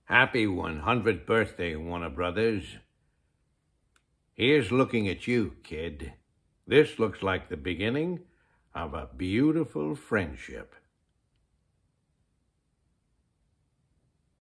Happy 100th birthday, Warner Brothers. Here's looking at you, kid. This looks like the beginning of a beautiful friendship.